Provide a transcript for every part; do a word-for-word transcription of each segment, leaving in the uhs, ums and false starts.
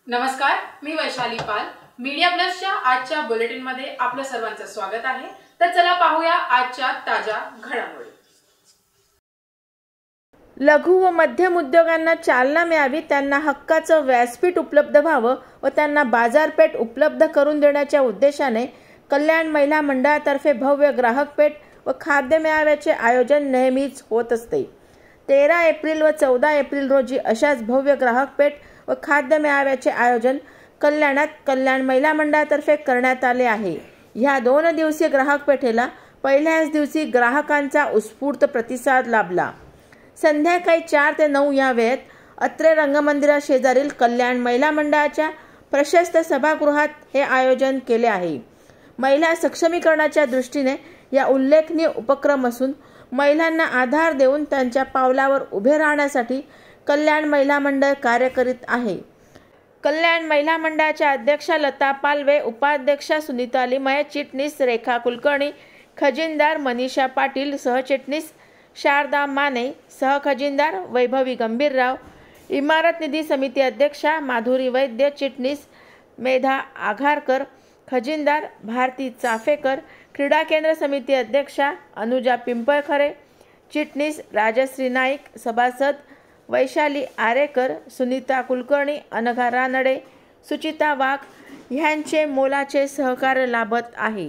नमस्कार, मी वैशाली पाल. मीडिया प्लसच्या आजच्या बुलेटिन मध्ये आपलं सर्वांचं स्वागत आहे. तर चला पाहूया आजच्या ताज्या घडामोडी. लघु व मध्यम उद्योगांना चालना मिळावी, त्यांना हक्काचं व्यासपीठ उपलब्ध व्हावं व त्यांना बाजारपेठ उपलब्ध करून देण्याच्या उद्देशाने कल्याण महिला मंडळातर्फे भव्य ग्राहक पेठ व खाद्य मेळाव्याचे आयोजन नेहमीच होत असते. तेरा एप्रिल व चौदा एप्रिल रोजी अशाच भव्य ग्राहक पेठ व खाद्य मेळाव्याचे आयोजन कल्याणात कल्याण महिला मंडळातर्फे करण्यात आले आहे. ह्या दोन दिवसीय ग्राहक पेठेला पहिल्याच दिवशी ग्राहकांचा उत्स्फूर्त प्रतिसाद लाभला. संध्याकाळी चार ते नऊ या वेळेत अत्रे रंगमंदिरा शेजारील कल्याण महिला मंडळाच्या प्रशस्त सभागृहात हे आयोजन केले आहे. महिला सक्षमीकरणाच्या दृष्टीने या उल्लेखनीय उपक्रम असून महिलांना आधार देऊन त्यांच्या पावलावर उभे राहण्यासाठी कल्याण महिला मंडळ कार्य करीत आहे. कल्याण महिला मंडळाच्या अध्यक्षा लता पालवे, उपाध्यक्षा सुनीता लिमये, चिटणीस रेखा कुलकर्णी, खजिनदार मनीषा पाटील, सहचिटणीस शारदा माने, सहखजिनदार वैभवी गंभीरराव, इमारत निधी समिती अध्यक्षा माधुरी वैद्य, चिटणीस मेधा आघारकर, खजिनदार भारती चाफेकर, क्रीडा केंद्र समिती अध्यक्षा अनुजा पिंपळखरे, चिटणीस राजश्री नाईक, सभासद वैशाली आरेकर, सुनीता कुलकर्णी, अनघा रानडे, सुचिता वाघ ह्यांचे मोलाचे सहकार्य लाभत आहे.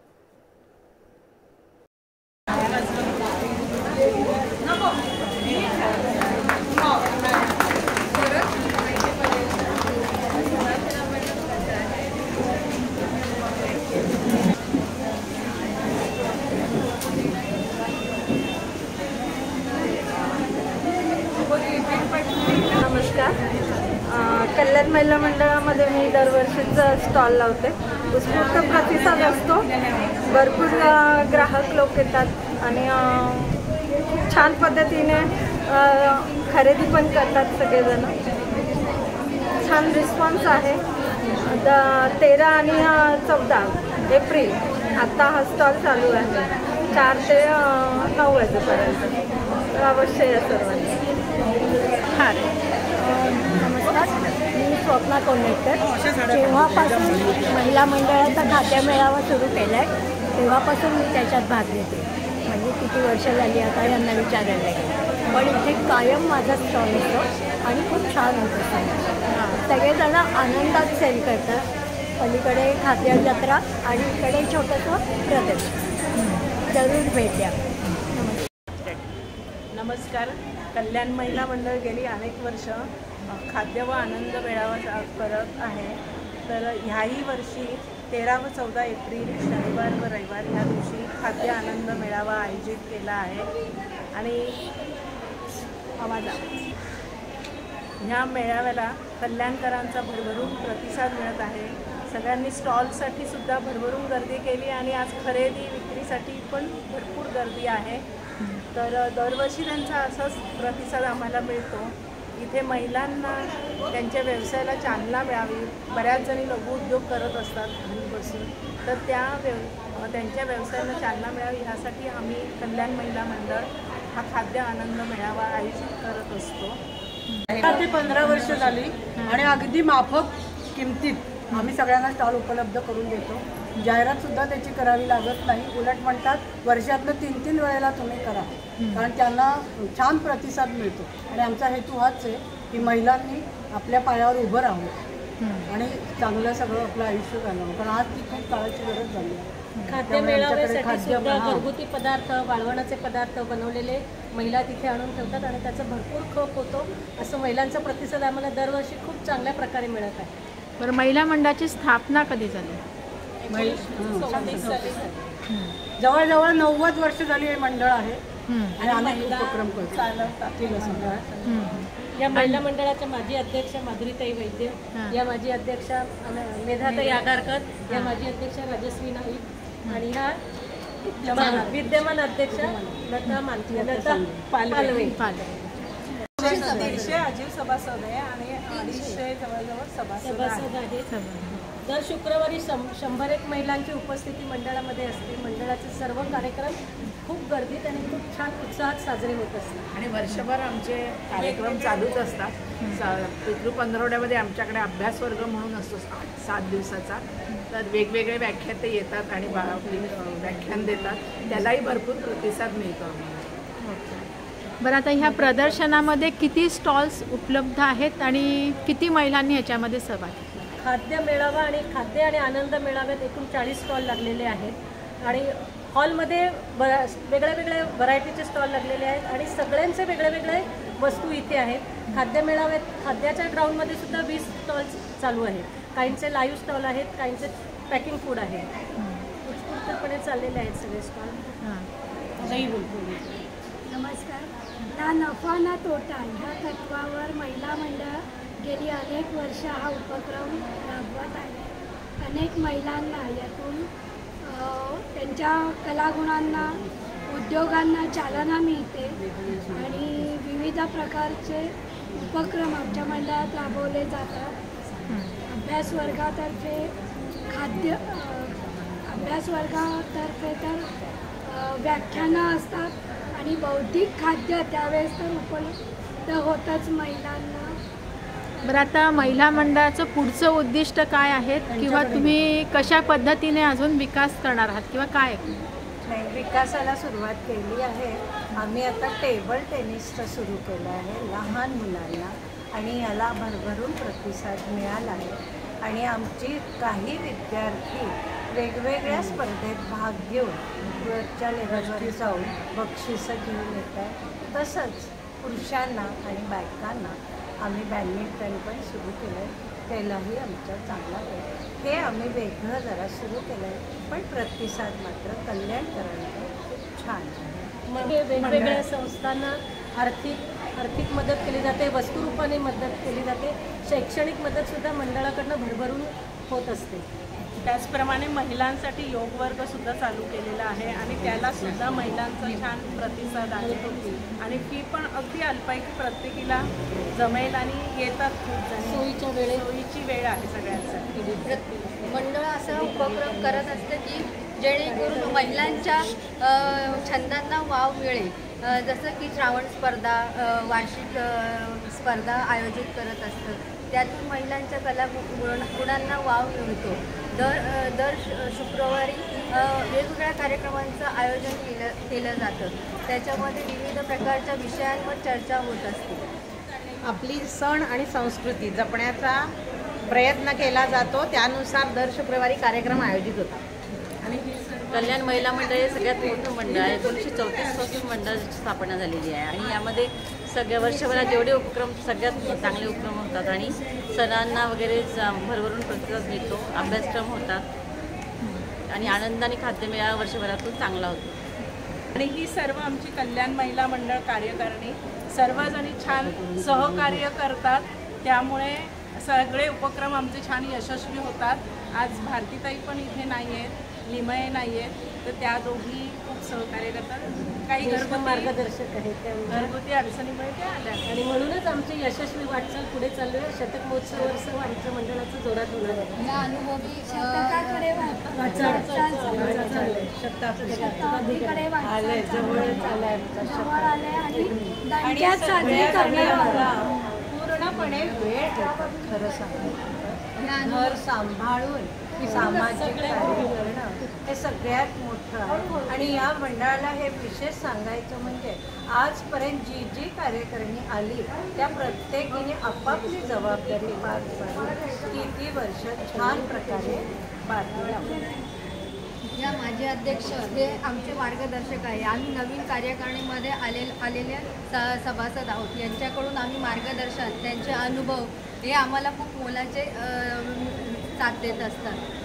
नमस्कार. कल्याण महिला मंडळामध्ये मी दरवर्षीच स्टॉल लावते. उत्स्फूर्त प्रतिसाद असतो. भरपूर ग्राहक लोक येतात आणि खूप छान पद्धतीने खरेदी पण करतात सगळेजण. छान रिस्पॉन्स आहे. द तेरा आणि चौदा एप्रिल आत्ता हा स्टॉल चालू आहे चार ते नऊ वाजेपर्यंत. अवश्य या सर्वांनी. हां, नमस्कार. मी स्वप्ना कोंडेकर. जेव्हापासून महिला मंडळाचा खाद्य मेळावा सुरू केला आहे तेव्हापासून मी त्याच्यात भाग घेते. म्हणजे किती वर्ष झाली आता यांना विचारायला गेलं, पण इथे कायम माझा स्टॉल होतो आणि खूप छान होतं. सगळेजण आनंदात सेल करतात. पलीकडे खाद्य जत्रा आणि इकडे छोटंसं प्रदर्शन. जरूर भेट द्या. नमस्कार. कल्याण महिला मंडळ गेली अनेक वर्ष खाद्य व आनंद मेळावा करत आहे. तर ह्याही वर्षी तेरा व चौदा एप्रिल शनिवार व रविवार ह्या दिवशी खाद्य आनंद मेळावा आयोजित केला आहे. आणि आवाज ह्या मेळाव्याला कल्याणकरांचा भरभरून प्रतिसाद मिळत आहे. सगळ्यांनी स्टॉलसाठी सुद्धा भरभरून गर्दी केली आणि आज खरेदी विक्रीसाठी पण भरपूर गर्दी आहे. तर दरवर्षी त्यांचा असाच प्रतिसाद आम्हाला मिळतो. इथे महिलांना त्यांच्या व्यवसायाला चालना मिळावी. बऱ्याच जणी लघु उद्योग करत असतात घरी बसून. तर त्या व्यव त्यांच्या व्यवसायाला चालना मिळावी ह्यासाठी आम्ही कल्याण महिला मंडळ हा खाद्य आनंद मेळावा आयोजित करत असतो. ते पंधरा वर्ष झाली आणि अगदी माफक किमतीत आम्ही सगळ्यांना स्टॉल उपलब्ध करून देतो. जाहिरातसुद्धा त्याची करावी लागत नाही. उलट म्हणतात वर्षातनं तीन तीन वेळेला तुम्ही करा, कारण त्यांना छान प्रतिसाद मिळतो. आणि आमचा हेतू हाच आहे की महिलांनी आपल्या पायावर उभं राहावं आणि चांगलं सगळं आपलं आयुष्य घालावं, कारण आज ती खूप काळाची गरज झाली आहे. खाद्य मेळाव्यासाठी सुद्धा घरगुती पदार्थ, वाळवणाचे पदार्थ बनवलेले महिला तिथे आणून ठेवतात आणि त्याचा भरपूर खप होतो. असं महिलांचा प्रतिसाद आम्हाला दरवर्षी खूप चांगल्या प्रकारे मिळत आहे. बरं, महिला मंडळाची स्थापना कधी झाली? जवळजवळ नव्वद वर्ष झाली हे मंडळ आहे आणि अनेक उपक्रम करतो. या महिला मंडळाच्या माजी अध्यक्षा माधुरीताई वैद्य, या माजी अध्यक्षा मेधाताई आघारकर, या माजी अध्यक्षा राजश्री नाईक आणि ह्या विद्यमान अध्यक्षा लता मालती लता पालवे. दीडशे अजीव सभासद आहे आणि अडीचशे जवळजवळ सभासद आहेत. दर शुक्रवारी शं शंभर एक महिलांची उपस्थिती मंडळामध्ये असते. मंडळाचे सर्व कार्यक्रम खूप गर्दीत आणि खूप छान उत्साहात साजरे होत असतात आणि वर्षभर आमचे कार्यक्रम चालूच असतात. सा पितृ पंधरवड्यामध्ये आमच्याकडे अभ्यास वर्ग म्हणून असतो सात सात दिवसाचा. तर वेगवेगळे व्याख्याते येतात आणि बा व्याख्यान देतात. त्यालाही भरपूर प्रतिसाद मिळतो. बरं, आता ह्या प्रदर्शनामध्ये किती स्टॉल्स उपलब्ध आहेत आणि किती महिलांनी ह्याच्यामध्ये सहभाग घेतला? खाद्य मेळावा आणि खाद्य आणि आनंद मेळाव्यात एकूण चाळीस स्टॉल लागलेले आहेत आणि हॉलमध्ये बरा वेगळे वेगळे व्हरायटीचे स्टॉल लागलेले आहेत आणि सगळ्यांचे वेगळे वेगळे वस्तू इथे आहेत. खाद्य मेळाव्यात खाद्याच्या ग्राउंडमध्ये सुद्धा वीस स्टॉल्स चालू आहेत. काहींचे लाईव्ह स्टॉल आहेत, काहींचे पॅकिंग फूड आहे. उत्स्फूर्तपणे चाललेले आहेत सगळे स्टॉल. नाही बोलतो. नमस्कार. ना नफा ना तोटा ह्या तत्वावर महिला मंडळ गेली अनेक वर्ष हा उपक्रम राबवत आहे. अनेक महिलांना यातून त्यांच्या कलागुणांना, उद्योगांना चालना मिळते आणि विविध प्रकारचे उपक्रम आमच्या मंडळात राबवले जातात. अभ्यास वर्गातर्फे खाद्य अभ्यास वर्गातर्फे तर व्याख्यानं असतात आणि बौद्धिक खाद्य त्यावेळेस तर उपलब्ध होतच महिलांना. बरं, आता महिला मंडळाचं पुढचं उद्दिष्ट काय आहे किंवा तुम्ही कशा पद्धतीने अजून विकास करणार आहात किंवा काय? नाही, विकासाला सुरुवात केली आहे. आम्ही आता टेबल टेनिसचं सुरू केलं आहे लहान मुलांना आणि याला भरभरून प्रतिसाद मिळाला आहे आणि आमची काही विद्यार्थी वेगवेगळ्या स्पर्धेत भाग घेऊन वरच्या लेवलवर जाऊन बक्षिसं घेऊन येतात. तसंच पुरुषांना आणि बायकांना आम्ही बॅडमिंटन पण सुरू केलं आहे. त्यालाही आमचा चांगला आहे. हे आम्ही वेगळं जरा सुरू केलं आहे पण प्रतिसाद मात्र कल्याणकरांचा खूप छान आहे. मग वेगवेगळ्या संस्थांना आर्थिक आर्थिक मदत केली जाते, वस्तुरूपाने मदत केली जाते, शैक्षणिक मदतसुद्धा मंडळाकडनं भरभरून होत असते. त्याचप्रमाणे महिलांसाठी योग वर्गसुद्धा चालू केलेला आहे आणि त्यालासुद्धा महिलांचा छान प्रतिसाद आहे आणि फी पण अगदी अल्प आहे की प्रत्येकीला जमेल आणि येतात खूप जण. सोयीच्या वेळेत सोयीची वेळ आहे सगळ्यांसाठी. मंडळ असा उपक्रम करत असते की जेणेकरून महिलांच्या छंदांना वाव मिळेल. जसं की श्रावण स्पर्धा, वार्षिक स्पर्धा आयोजित करत असतं. त्यातून महिलांच्या कला गुणांना वाव मिळतो. दर दर शुक्रवारी वेगवेगळ्या कार्यक्रमांचं आयोजन केलं केलं जातं. त्याच्यामध्ये विविध प्रकारच्या विषयांवर चर्चा होत असते. आपली सण आणि संस्कृती जपण्याचा प्रयत्न केला जातो. त्यानुसार दर शुक्रवारी कार्यक्रम आयोजित होतात. आणि कल्याण महिला मंडळ हे सगळ्यात मोठं मंडळ आहे. एकोणीसशे चौतीसपासून मंडळाची स्थापना झालेली आहे आणि यामध्ये सगळ्या वर्षभरात जेवढे उपक्रम सगळ्यात चांगले उपक्रम होतात आणि सणांना वगैरे भरभरून प्रतिसाद मिळतो. अभ्यासक्रम होतात आणि आनंदाने खाद्यमेळा वर्षभरातून चांगला होतो. आणि ही सर्व आमची कल्याण महिला मंडळ कार्यकारिणी सर्वजणी छान सहकार्य करतात. त्यामुळे सगळे उपक्रम आमचे छान यशस्वी होतात. आज भारतीताई पण इथे नाही आहेत, लिमये नाही आहेत, तर त्या दोघी खूप सहकार्य करतात. काही घरगुती मार्गदर्शक आहेत, घरगुती अडचणीमुळे त्या आल्या आणि म्हणूनच आमची यशस्वी वाटचाल पुढे चालू आहे. शतक महोत्सव आमच्या मंडळाचं जोरात होणार आहे. या अनुभवी शतकाकडे शताब्दीकडे आले जवळच आलाय जवळ आले आणि दणक्यात साजरी करणार पूर्णपणे वेळ देतात. खरं सांगतो घर सांभाळून सामाजिक कार्य करणं हे सगळ्यात मोठं आहे. आणि या मंडळाला हे विशेष सांगायचं म्हणजे आजपर्यंत जी जी कार्यकारिणी आली त्या प्रत्येकीने आपापली जबाबदारी पार पाडून किती वर्ष छान प्रकारे पार पाडली. या माझे अध्यक्ष हे आमचे मार्गदर्शक आहे. आम्ही नवीन कार्यकारिणीमध्ये आले आलेल्या स सभासद आहोत. यांच्याकडून आम्ही मार्गदर्शन, त्यांचे अनुभव हे आम्हाला खूप मोलाचे साथ देत असतात.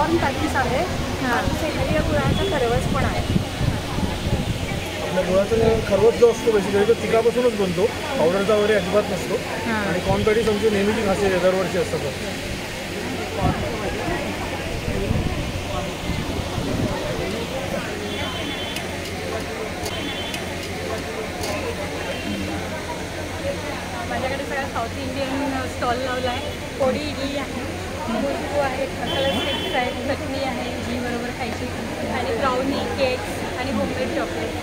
कॉर्न पॅटीस आहे आणि सेंद्रिय गुळाचा खरवस पण आहे. आपल्या गुळाचा खरवस जो असतो बेसिकली तो चिकापासूनच बनतो, पावडरचा वगैरे अजिबात नसतो. आणि कॉर्न पॅटीस आमची नेहमीची खासियत आहे, दरवर्षी असतात. माझ्याकडे सगळा साऊथ इंडियन स्टॉल लावला आहे. पोळी इडली आहे, मुरकू आहे, मसाला स्टिक्स आहेत, चटणी आहे घी बरोबर खायची, आणि ब्राउनी केक्स आणि होममेड चॉकलेट.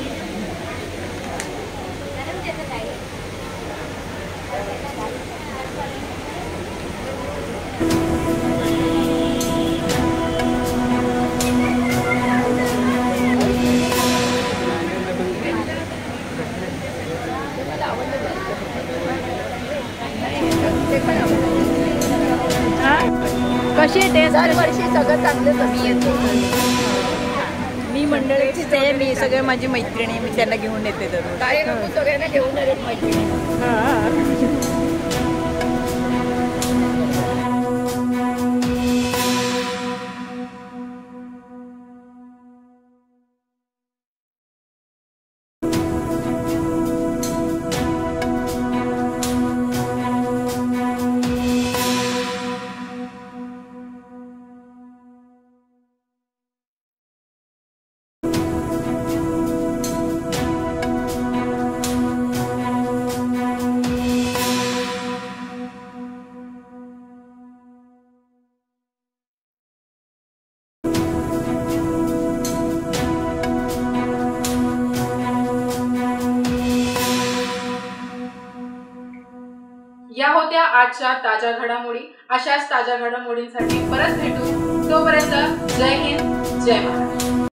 कशी टेस्ट? दरवर्षी सगळं चांगलं कमी येतो. मी मंडळीची ते मी सगळे माझी मैत्रिणी मी त्यांना घेऊन येते दररोज. काय नको सगळ्यांना घेऊन येत मैत्रिणी. या होत्या आजच्या ताज्या घडामोडी. अशाच ताज्या घडामोडींसाठी परत भेटू. तोपर्यंत जय हिंद, जय महाराष्ट्र.